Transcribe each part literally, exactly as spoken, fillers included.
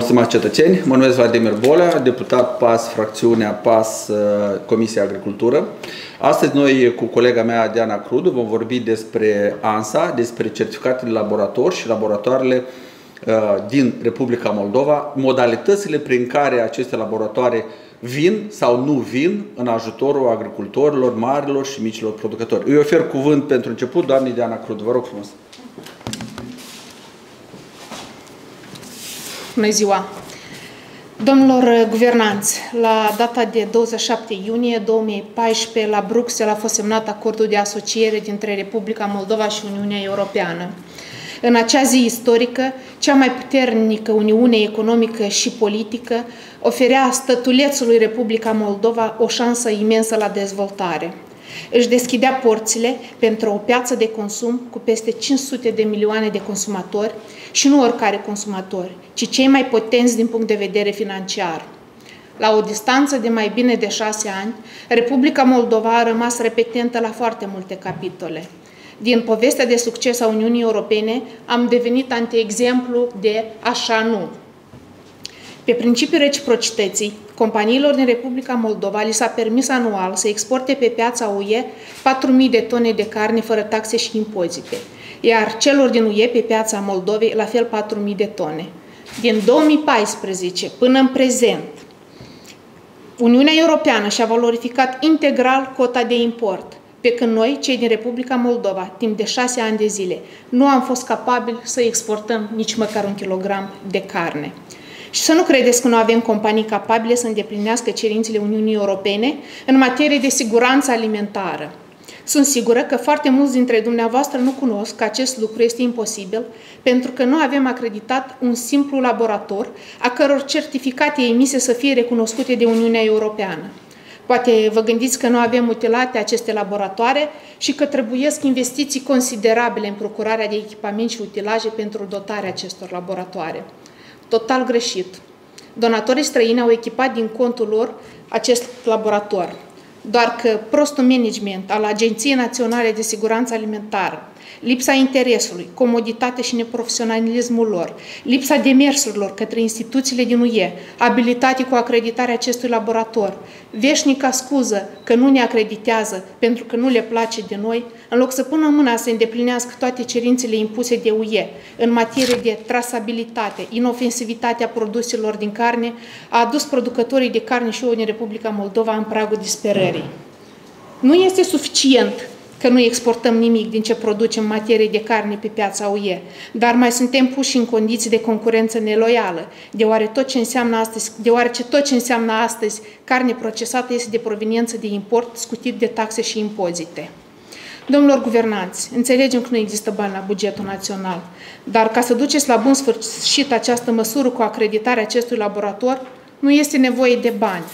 stimați cetățeni, mă numesc Vladimir Bolea, deputat P A S, fracțiunea P A S, Comisia Agricultură. Astăzi noi cu colega mea Diana Crudu vom vorbi despre ANSA, despre certificatele de laborator și laboratoarele din Republica Moldova, modalitățile prin care aceste laboratoare vin sau nu vin în ajutorul agricultorilor, marilor și micilor producători. Îi ofer cuvânt pentru început doamnei Diana Crudu. Vă rog frumos. Bună ziua! Domnilor guvernanți, la data de douăzeci și șapte iunie două mii paisprezece, la Bruxelles a fost semnat acordul de asociere dintre Republica Moldova și Uniunea Europeană. În acea zi istorică, cea mai puternică Uniune economică și politică oferea stătulețului Republica Moldova o șansă imensă la dezvoltare. Își deschidea porțile pentru o piață de consum cu peste cinci sute de milioane de consumatori și nu oricare consumatori, ci cei mai potenți din punct de vedere financiar. La o distanță de mai bine de șase ani, Republica Moldova a rămas repetentă la foarte multe capitole. Din povestea de succes a Uniunii Europene am devenit antiexemplu de așa nu. Pe principiul reciprocității, companiilor din Republica Moldova li s-a permis anual să exporte pe piața U E patru mii de tone de carne fără taxe și impozite, iar celor din U E pe piața Moldovei la fel patru mii de tone. Din două mii paisprezece până în prezent, Uniunea Europeană și-a valorificat integral cota de import, pe când noi, cei din Republica Moldova, timp de șase ani de zile, nu am fost capabili să exportăm nici măcar un kilogram de carne. Și să nu credeți că nu avem companii capabile să îndeplinească cerințele Uniunii Europene în materie de siguranță alimentară. Sunt sigură că foarte mulți dintre dumneavoastră nu cunosc că acest lucru este imposibil, pentru că nu avem acreditat un simplu laborator, a căror certificate emise să fie recunoscute de Uniunea Europeană. Poate vă gândiți că nu avem utilate aceste laboratoare și că trebuiesc investiții considerabile în procurarea de echipament și utilaje pentru dotarea acestor laboratoare. Total greșit. Donatorii străini au echipat din contul lor acest laborator. Doar că prostul management al Agenției Naționale de Siguranță Alimentară, lipsa interesului, comoditatea și neprofesionalismul lor, lipsa demersurilor către instituțiile din U E, abilitate cu acreditarea acestui laborator, veșnica scuză că nu ne acreditează pentru că nu le place de noi, în loc să pună mâna să îndeplinească toate cerințele impuse de U E în materie de trasabilitate, inofensivitatea produselor din carne, a adus producătorii de carne și ouă din Republica Moldova în pragul disperării. Nu este suficient că nu exportăm nimic din ce producem în materie de carne pe piața U E, dar mai suntem puși în condiții de concurență neloială, deoarece tot ce înseamnă astăzi, deoarece tot ce înseamnă astăzi carne procesată este de proveniență de import, scutit de taxe și impozite. Domnilor guvernanți, înțelegem că nu există bani la bugetul național, dar ca să duceți la bun sfârșit această măsură cu acreditarea acestui laborator, nu este nevoie de bani.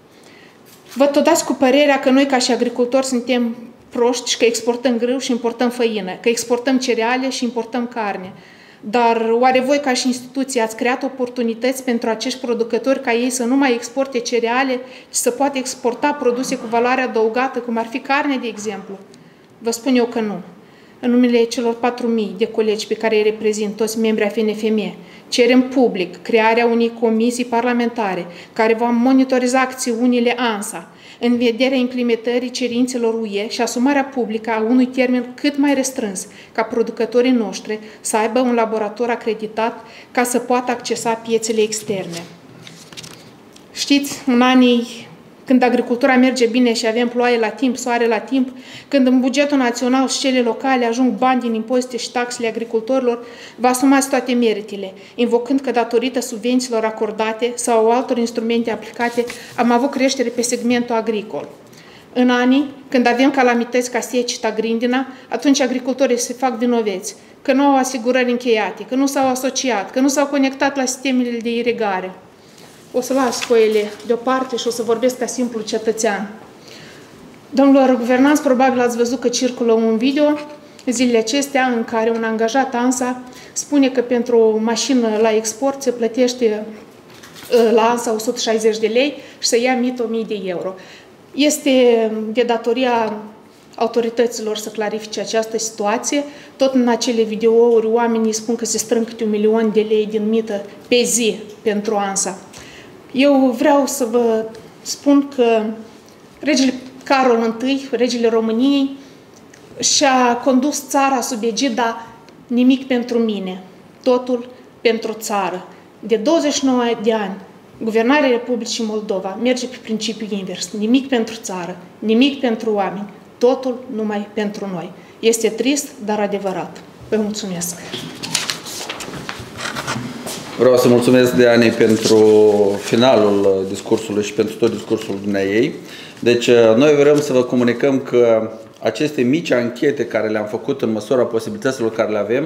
Vă tot dați cu părerea că noi, ca și agricultori, suntem proști și că exportăm grâu și importăm făină, că exportăm cereale și importăm carne. Dar oare voi, ca și instituție, ați creat oportunități pentru acești producători ca ei să nu mai exporte cereale și să poată exporta produse cu valoare adăugată, cum ar fi carne, de exemplu? Vă spun eu că nu. În numele celor patru mii de colegi pe care îi reprezint, toți membrii a F N F M, cerem public crearea unei comisii parlamentare care va monitoriza acțiunile ANSA în vederea implementării cerințelor U E și asumarea publică a unui termen cât mai restrâns ca producătorii noștri să aibă un laborator acreditat ca să poată accesa piețele externe. Știți, în anii când agricultura merge bine și avem ploaie la timp, soare la timp, când în bugetul național și cele locale ajung bani din impozite și taxele agricultorilor, vă asumați toate meritele, invocând că datorită subvențiilor acordate sau altor instrumente aplicate am avut creștere pe segmentul agricol. În anii când avem calamități ca seceta, grindina, atunci agricultorii se fac vinoveți, că nu au asigurări încheiate, că nu s-au asociat, că nu s-au conectat la sistemele de irigare. O să las foile deoparte și o să vorbesc ca simplu cetățean. Domnilor guvernanți, probabil ați văzut că circulă un video zilele acestea în care un angajat ANSA spune că pentru o mașină la export se plătește la ANSA o sută șaizeci de lei și să ia mit o mie de euro. Este de datoria autorităților să clarifice această situație. Tot în acele videouri oamenii spun că se strâng câte un milion de lei din mită pe zi pentru ANSA. Eu vreau să vă spun că regele Carol I, regele României, și-a condus țara sub egida nimic pentru mine, totul pentru țară. De douăzeci și nouă de ani, guvernarea Republicii Moldova merge pe principiul invers. Nimic pentru țară, nimic pentru oameni, totul numai pentru noi. Este trist, dar adevărat. Vă mulțumesc! Vreau să mulțumesc Dianei pentru finalul discursului și pentru tot discursul dumneaei. Deci, noi vrem să vă comunicăm că aceste mici anchete care le-am făcut în măsura posibilităților care le avem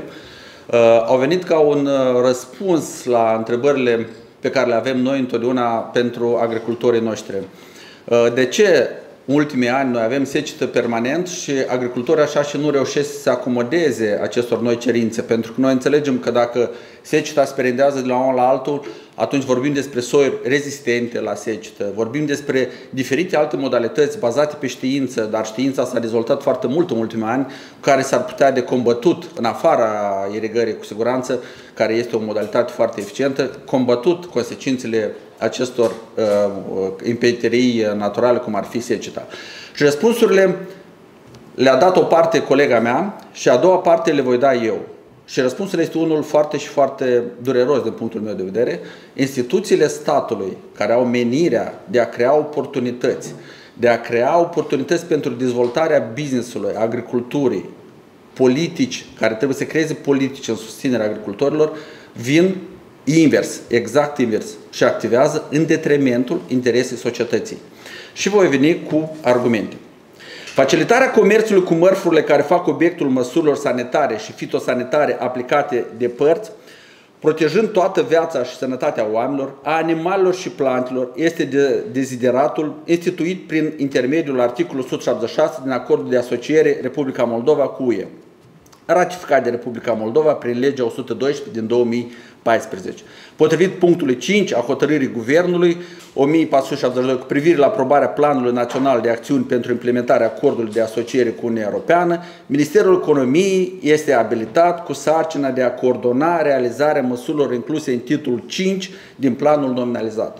au venit ca un răspuns la întrebările pe care le avem noi întotdeauna pentru agricultorii noștri. De ce în ultimii ani noi avem secetă permanent și agricultorii așa și nu reușesc să se acomodeze acestor noi cerințe? Pentru că noi înțelegem că dacă seceta se perindează de la unul la altul, atunci vorbim despre soiuri rezistente la secetă, vorbim despre diferite alte modalități bazate pe știință, dar știința s-a dezvoltat foarte mult în ultimii ani, care s-ar putea de combătut în afara irigării cu siguranță, care este o modalitate foarte eficientă, combătut consecințele acestor uh, impeterii naturale, cum ar fi seceta. Și răspunsurile le-a dat o parte colega mea și a doua parte le voi da eu. Și răspunsul este unul foarte și foarte dureros din punctul meu de vedere. Instituțiile statului care au menirea de a crea oportunități, de a crea oportunități pentru dezvoltarea business-ului, agriculturii, politici, care trebuie să creeze politici în susținerea agricultorilor, vin invers, exact invers, și activează în detrimentul interesei societății. Și voi veni cu argumente. Facilitarea comerțului cu mărfurile care fac obiectul măsurilor sanitare și fitosanitare aplicate de părți, protejând toată viața și sănătatea oamenilor, a animalelor și plantelor, este de dezideratul instituit prin intermediul articolului o sută șaptezeci și șase din Acordul de Asociere Republica Moldova cu U E, ratificat de Republica Moldova prin legea o sută doisprezece din două mii paisprezece. Potrivit punctului cinci a hotărârii Guvernului o mie patru sute șaptezeci și doi cu privire la aprobarea Planului Național de Acțiuni pentru implementarea Acordului de Asociere cu Uniunea Europeană, Ministerul Economiei este abilitat cu sarcina de a coordona realizarea măsurilor incluse în titlul cinci din planul nominalizat.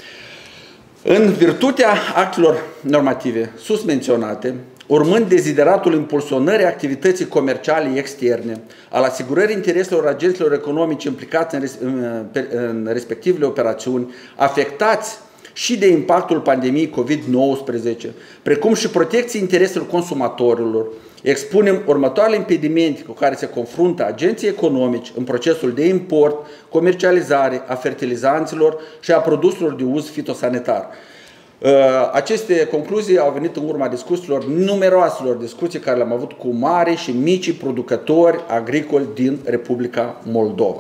În virtutea actelor normative sus menționate, urmând dezideratul impulsionării activității comerciale externe, al asigurării intereselor agenților economici implicați în, res în respectivele operațiuni, afectați și de impactul pandemiei COVID nouăsprezece, precum și protecției intereselor consumatorilor, expunem următoarele impedimente cu care se confruntă agenții economici în procesul de import, comercializare a fertilizanților și a produselor de uz fitosanitar. Aceste concluzii au venit în urma discuțiilor, numeroaselor discuții care le-am avut cu mari și mici producători agricoli din Republica Moldova.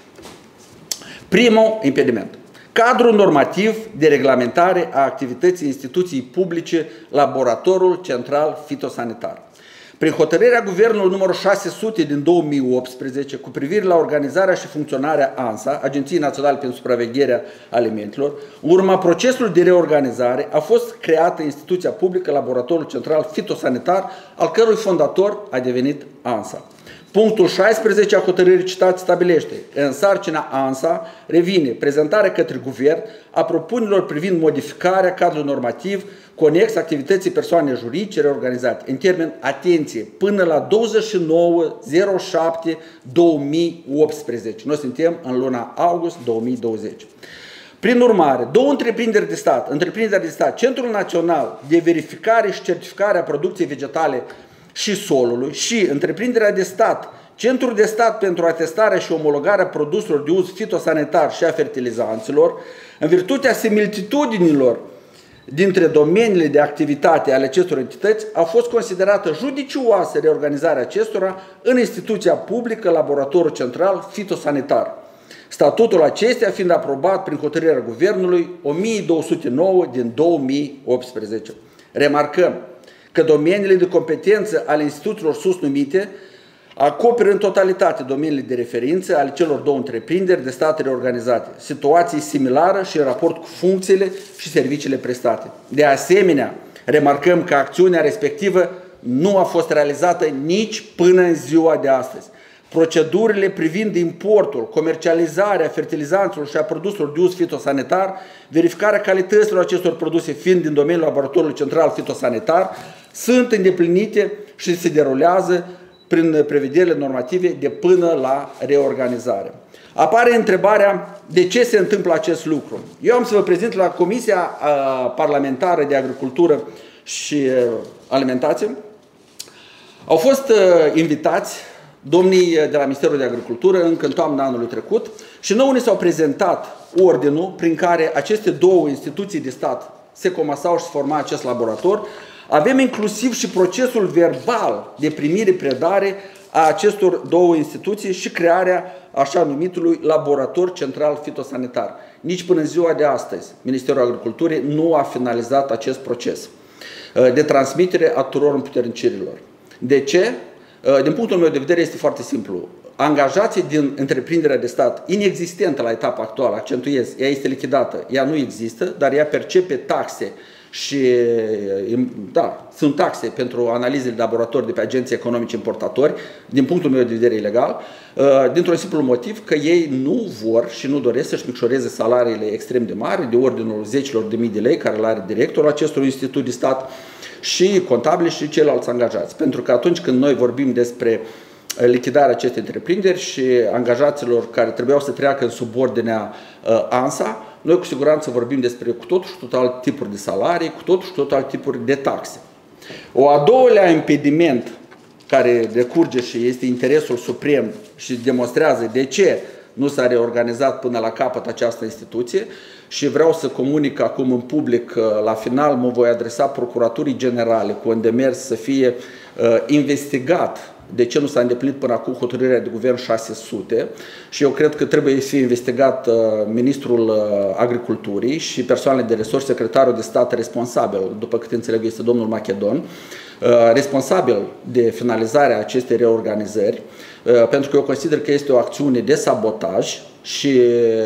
Primul impediment. Cadrul normativ de reglementare a activității instituției publice Laboratorul Central Fitosanitar. Prin hotărârea Guvernului numărul șase sute din două mii optsprezece cu privire la organizarea și funcționarea ANSA, Agenției Naționale pentru Supravegherea Alimentelor, urma procesului de reorganizare a fost creată instituția publică Laboratorul Central Fitosanitar, al cărui fondator a devenit ANSA. Punctul șaisprezece a hotărârii citate stabilește: în sarcina ANSA revine prezentarea către Guvern a propunerilor privind modificarea cadrului normativ conex activității persoane juridice reorganizate în termen, atenție, până la douăzeci și nouă zero șapte două mii optsprezece. Noi suntem în luna august două mii douăzeci. Prin urmare, două întreprinderi de stat, întreprinderi de stat, Centrul Național de Verificare și Certificare a Producției Vegetale și Solului și întreprinderea de stat, Centrul de Stat pentru Atestarea și Omologarea Produselor de Uz Fitosanitar și a Fertilizanților, în virtutea similitudinilor dintre domeniile de activitate ale acestor entități, a fost considerată judicioasă reorganizarea acestora în instituția publică Laboratorul Central Fitosanitar. Statutul acestea fiind aprobat prin hotărârea Guvernului o mie două sute nouă din două mii optsprezece. Remarcăm că domeniile de competență ale instituțiilor sus numite acoperă în totalitate domeniile de referință ale celor două întreprinderi de stat reorganizate, situații similară și în raport cu funcțiile și serviciile prestate. De asemenea, remarcăm că acțiunea respectivă nu a fost realizată nici până în ziua de astăzi. Procedurile privind importul, comercializarea fertilizanților și a produselor de uz fitosanitar, verificarea calităților acestor produse fiind din domeniul laboratorului central fitosanitar, sunt îndeplinite și se derulează prin prevederile normative de până la reorganizare. Apare întrebarea de ce se întâmplă acest lucru. Eu am să vă prezint la Comisia Parlamentară de Agricultură și Alimentație. Au fost invitați domnii de la Ministerul de Agricultură încă în toamna anului trecut și nouă ni s-au prezentat ordinul prin care aceste două instituții de stat se comasau și se forma acest laborator. Avem inclusiv și procesul verbal de primire-predare a acestor două instituții și crearea așa numitului laborator central fitosanitar. Nici până în ziua de astăzi, Ministerul Agriculturii nu a finalizat acest proces de transmitere a tuturor împuternicirilor. De ce? Din punctul meu de vedere este foarte simplu. Angajații din întreprinderea de stat inexistentă la etapa actuală, accentuez, ea este lichidată, ea nu există, dar ea percepe taxe și, da, sunt taxe pentru analizele de laborator de pe agenții economici importatori, din punctul meu de vedere ilegal, dintr-un simplu motiv că ei nu vor și nu doresc să-și micșoreze salariile extrem de mari, de ordinul zecilor de mii de lei, care le are directorul acestor institut de stat, și contabili și ceilalți angajați. Pentru că atunci când noi vorbim despre lichidarea acestei întreprinderi și angajaților care trebuiau să treacă în subordinea ANSA, noi cu siguranță vorbim despre cu totul și tot alt tipuri de salarii, cu totul și tot alt tipuri de taxe. O a doilea impediment care decurge și este interesul suprem și demonstrează de ce nu s-a reorganizat până la capăt această instituție și vreau să comunic acum în public că la final mă voi adresa Procuraturii Generale cu un demers să fie uh, investigat de ce nu s-a îndeplinit până acum hotărârea de guvern șase sute și eu cred că trebuie să fie investigat uh, Ministrul uh, Agriculturii și persoanele de resort, secretarul de stat responsabil, după cât înțeleg este domnul Machedon, uh, responsabil de finalizarea acestei reorganizări, uh, pentru că eu consider că este o acțiune de sabotaj și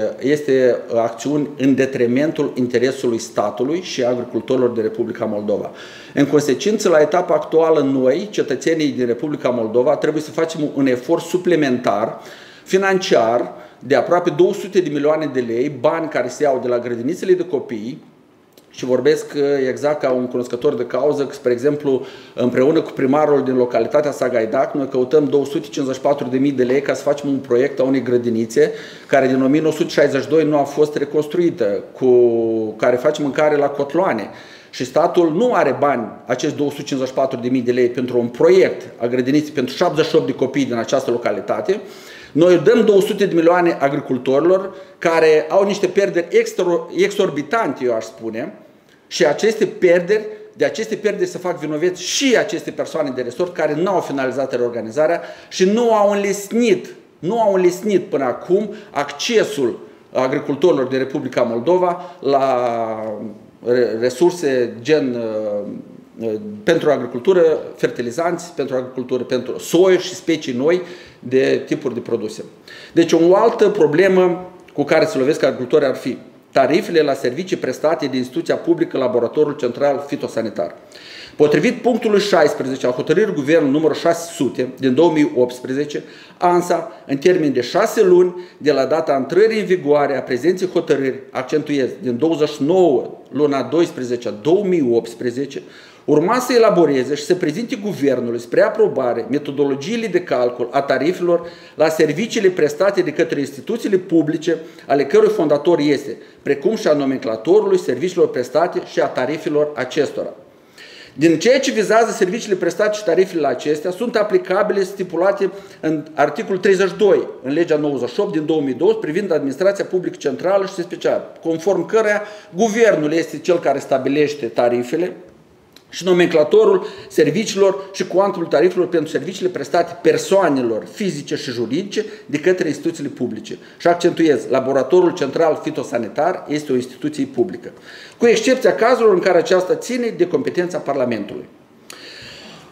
este acțiuni în detrimentul interesului statului și agricultorilor de Republica Moldova. În consecință, la etapa actuală, noi, cetățenii din Republica Moldova, trebuie să facem un efort suplimentar financiar de aproape două sute de milioane de lei, bani care se iau de la grădinițele de copii, și vorbesc exact ca un cunoscător de cauză, că, spre exemplu, împreună cu primarul din localitatea Sagaidac, noi căutăm două sute cincizeci și patru de mii de lei ca să facem un proiect a unei grădinițe, care din o mie nouă sute șaizeci și doi nu a fost reconstruită, cu care face mâncare la cotloane. Și statul nu are bani, acești două sute cincizeci și patru de mii de lei, pentru un proiect a grădiniței pentru șaptezeci și opt de copii din această localitate. Noi dăm două sute de milioane agricultorilor care au niște pierderi exorbitante, eu aș spune, și aceste pierderi, de aceste pierderi se fac vinoveți și aceste persoane de resort care nu au finalizat reorganizarea și nu au înlesnit, nu au înlesnit până acum accesul agricultorilor de Republica Moldova la resurse gen pentru agricultură, fertilizanți, pentru agricultură, pentru soi și specii noi de tipuri de produse. Deci o altă problemă cu care se lovesc agricultorii ar fi tarifele la servicii prestate de instituția publică Laboratorul Central Fitosanitar. Potrivit punctului șaisprezece al hotărârii Guvernului numărul șase sute din două mii optsprezece, ANSA, în termen de șase luni de la data intrării în vigoare a prezenței hotărâri, accentuez, din douăzeci și nouă luna doisprezece două mii optsprezece, urma să elaboreze și să prezinte Guvernului spre aprobare metodologiile de calcul a tarifelor la serviciile prestate de către instituțiile publice, ale cărui fondator este, precum și a nomenclatorului serviciilor prestate și a tarifelor acestora. Din ceea ce vizează serviciile prestate și tarifele acestea, sunt aplicabile stipulate în articolul treizeci și doi în legea nouăzeci și opt din două mii doisprezece privind administrația publică centrală și specială, conform căreia Guvernul este cel care stabilește tarifele și nomenclatorul serviciilor și cuantumul tarifelor pentru serviciile prestate persoanelor fizice și juridice de către instituțiile publice. Și accentuez, Laboratorul Central Fitosanitar este o instituție publică, cu excepția cazurilor în care aceasta ține de competența Parlamentului.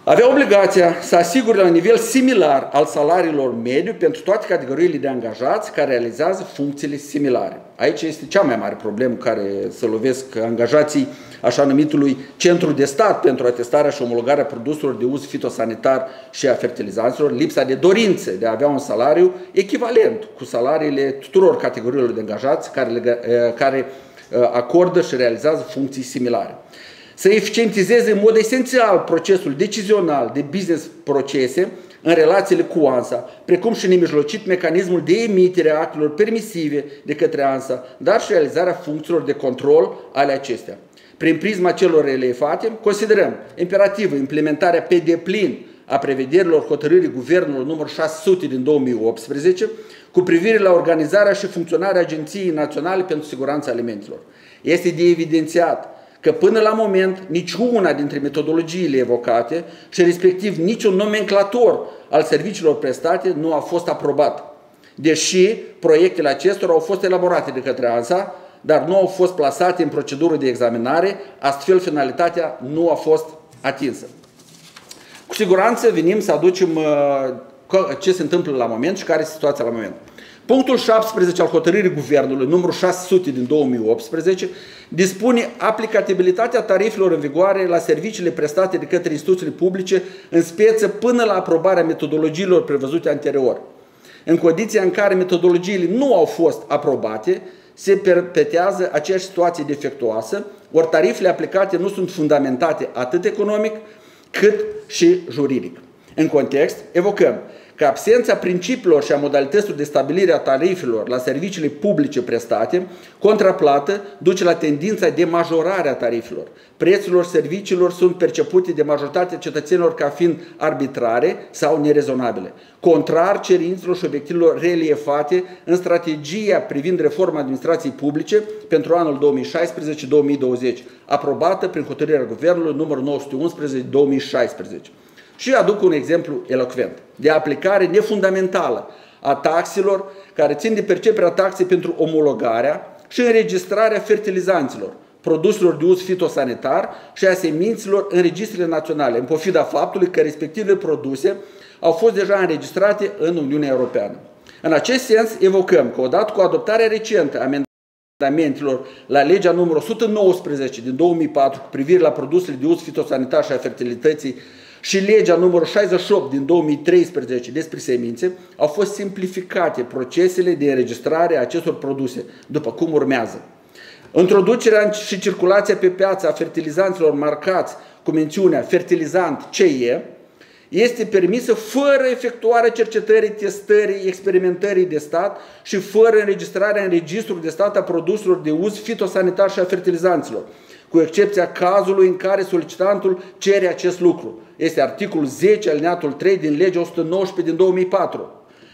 avea obligația să asigure la un nivel similar al salariilor mediu pentru toate categoriile de angajați care realizează funcțiile similare. Aici este cea mai mare problemă care se lovesc angajații așa numitului Centru de Stat pentru atestarea și omologarea produselor de uz fitosanitar și a fertilizanților, lipsa de dorințe de a avea un salariu echivalent cu salariile tuturor categoriilor de angajați care, care acordă și realizează funcții similare. Să eficientizeze în mod esențial procesul decizional de business procese în relațiile cu ANSA, precum și nemijlocit mecanismul de emitere a actelor permisive de către ANSA, dar și realizarea funcțiilor de control ale acestea. Prin prisma celor relevate, considerăm imperativă implementarea pe deplin a prevederilor hotărârii Guvernului numărul șase sute din două mii optsprezece cu privire la organizarea și funcționarea Agenției Naționale pentru Siguranța Alimentelor. Este de evidențiat că până la moment niciuna dintre metodologiile evocate și respectiv niciun nomenclator al serviciilor prestate nu a fost aprobat, deși proiectele acestora au fost elaborate de către ANSA, dar nu au fost plasate în procedură de examinare, astfel finalitatea nu a fost atinsă. Cu siguranță venim să aducem ce se întâmplă la moment și care este situația la moment. Punctul șaptesprezece al hotărârii Guvernului numărul șase sute din două mii optsprezece dispune aplicabilitatea tarifelor în vigoare la serviciile prestate de către instituțiile publice în speță până la aprobarea metodologiilor prevăzute anterior. În condiția în care metodologiile nu au fost aprobate, se perpetuează aceeași situație defectuoasă, ori tarifele aplicate nu sunt fundamentate atât economic cât și juridic. În context, evocăm că absența principiilor și a modalităților de stabilire a tarifelor la serviciile publice prestate, contraplată, duce la tendința de majorare a tarifelor. Prețurile serviciilor sunt percepute de majoritatea cetățenilor ca fiind arbitrare sau nerezonabile, contrar cerințelor și obiectivelor reliefate în strategia privind reforma administrației publice pentru anul două mii șaisprezece două mii douăzeci, aprobată prin hotărârea Guvernului numărul nouă sute unsprezece două mii șaisprezece. Și aduc un exemplu elocvent de aplicare nefundamentală a taxelor care țin de perceperea taxei pentru omologarea și înregistrarea fertilizanților, produselor de uz fitosanitar și a semințelor în registrele naționale, în pofida faptului că respectivele produse au fost deja înregistrate în Uniunea Europeană. În acest sens, evocăm că odată cu adoptarea recentă a amendamentelor la legea numărul o sută nouăsprezece din două mii patru cu privire la produsele de uz fitosanitar și a fertilității și legea numărul șaizeci și opt din două mii treisprezece despre semințe, au fost simplificate procesele de înregistrare a acestor produse, după cum urmează. Introducerea și circulația pe piață a fertilizanților marcați cu mențiunea fertilizant C E este permisă fără efectuarea cercetării, testării, experimentării de stat și fără înregistrarea în registrul de stat a produselor de uz fitosanitar și a fertilizanților, cu excepția cazului în care solicitantul cere acest lucru. Este articolul zece, alineatul trei din legea o sută nouăsprezece din două mii patru.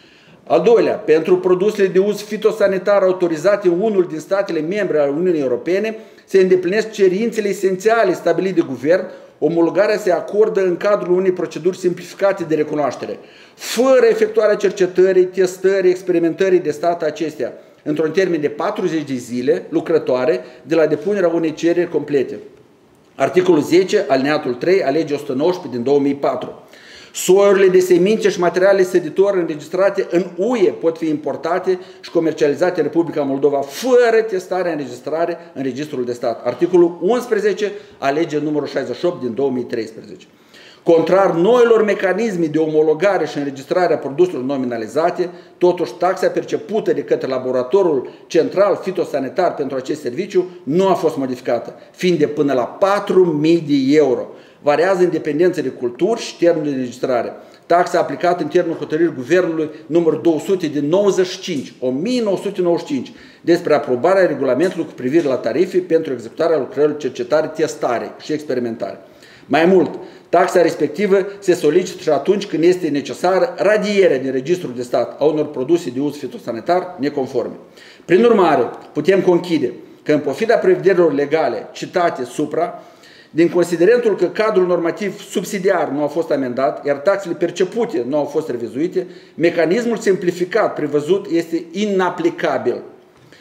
Al doilea, pentru produsele de uz fitosanitar autorizate în unul din statele membre ale Uniunii Europene, se îndeplinesc cerințele esențiale stabilite de guvern, omologarea se acordă în cadrul unei proceduri simplificate de recunoaștere, fără efectuarea cercetării, testării, experimentării de stat acestea, într-un termen de patruzeci de zile lucrătoare de la depunerea unei cereri complete. Articolul zece, alineatul trei, a legii o sută nouăsprezece din două mii patru. Soiurile de semințe și materiale săditori înregistrate în U E pot fi importate și comercializate în Republica Moldova fără testarea înregistrare în Registrul de Stat. Articolul unsprezece a legii numărul șaizeci și opt din două mii treisprezece. Contrar noilor mecanisme de omologare și înregistrare a produselor nominalizate, totuși taxa percepută de către laboratorul central fitosanitar pentru acest serviciu nu a fost modificată, fiind de până la patru mii de euro. Variază în dependență de culturi și termenul de înregistrare. Taxa aplicată în termenul hotărârii Guvernului numărul două sute din nouăzeci și cinci, o mie nouă sute nouăzeci și cinci, despre aprobarea regulamentului cu privire la tarife pentru executarea lucrărilor cercetare, testare și experimentare. Mai mult, taxa respectivă se solicită și atunci când este necesară radierea din Registrul de Stat a unor produse de uz fitosanitar neconforme. Prin urmare, putem conchide că în pofida prevederilor legale citate supra, din considerentul că cadrul normativ subsidiar nu a fost amendat, iar taxele percepute nu au fost revizuite, mecanismul simplificat prevăzut este inaplicabil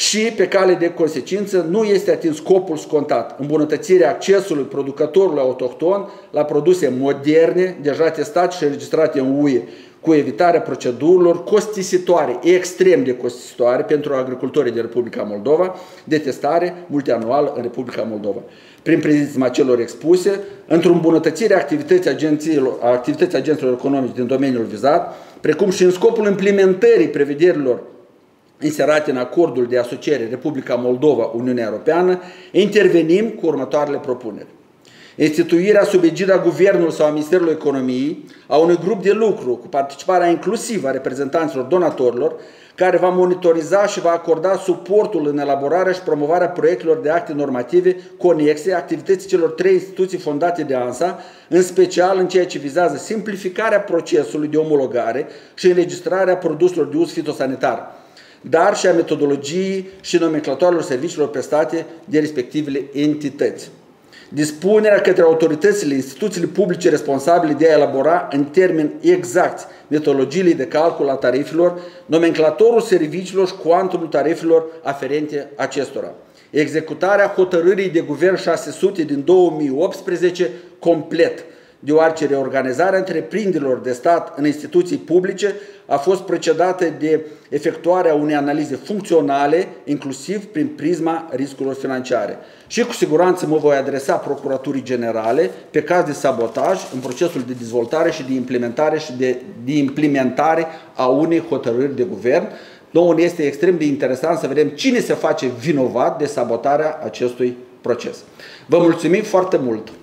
și, pe cale de consecință, nu este atins scopul scontat, îmbunătățirea accesului producătorului autohton la produse moderne, deja testate și înregistrate în U E, cu evitarea procedurilor costisitoare, extrem de costisitoare pentru agricultorii din Republica Moldova, de testare multianuală în Republica Moldova. Prin prisma celor expuse, într-o îmbunătățire a activității agențiilor, a activității agenților economice din domeniul vizat, precum și în scopul implementării prevederilor inserate în acordul de asociere Republica Moldova-Uniunea Europeană, intervenim cu următoarele propuneri. Instituirea sub egida Guvernului sau a Ministerului Economiei a unui grup de lucru cu participarea inclusivă a reprezentanților donatorilor, care va monitoriza și va acorda suportul în elaborarea și promovarea proiectelor de acte normative conexe activității celor trei instituții fondate de ANSA, în special în ceea ce vizează simplificarea procesului de omologare și înregistrarea produselor de uz fitosanitar, dar și a metodologiei și nomenclatoarelor serviciilor prestate de respectivele entități. Dispunerea către autoritățile, instituțiile publice responsabile de a elabora în termeni exacti metodologiile de calcul a tarifelor, nomenclatorul serviciilor și cuantumul tarifelor aferente acestora. Executarea hotărârii de guvern șase sute din două mii optsprezece complet, deoarece reorganizarea întreprinderilor de stat în instituții publice a fost precedată de efectuarea unei analize funcționale, inclusiv prin prisma riscurilor financiare. Și cu siguranță mă voi adresa Procuraturii Generale pe caz de sabotaj în procesul de dezvoltare și de implementare și de, de implementare a unei hotărâri de guvern. Nouă este extrem de interesant să vedem cine se face vinovat de sabotarea acestui proces. Vă mulțumim foarte mult!